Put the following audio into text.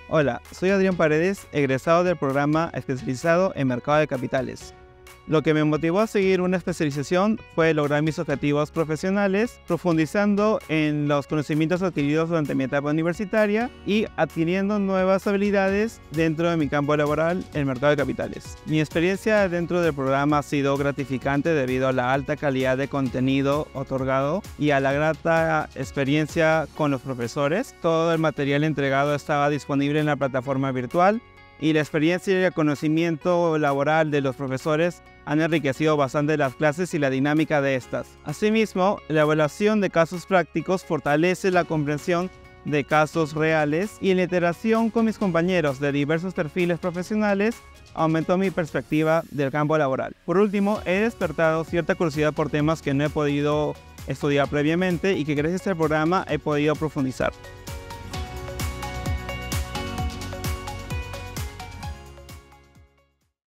Hola, soy Adrián Paredes, egresado del programa especializado en Mercado de Capitales. Lo que me motivó a seguir una especialización fue lograr mis objetivos profesionales, profundizando en los conocimientos adquiridos durante mi etapa universitaria y adquiriendo nuevas habilidades dentro de mi campo laboral, el mercado de capitales. Mi experiencia dentro del programa ha sido gratificante debido a la alta calidad de contenido otorgado y a la grata experiencia con los profesores. Todo el material entregado estaba disponible en la plataforma virtual, y la experiencia y el conocimiento laboral de los profesores han enriquecido bastante las clases y la dinámica de estas. Asimismo, la evaluación de casos prácticos fortalece la comprensión de casos reales, y la interacción con mis compañeros de diversos perfiles profesionales aumentó mi perspectiva del campo laboral. Por último, he despertado cierta curiosidad por temas que no he podido estudiar previamente y que gracias al programa he podido profundizar.